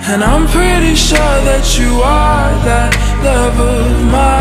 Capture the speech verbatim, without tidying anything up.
And I'm pretty sure that you are that love of mine.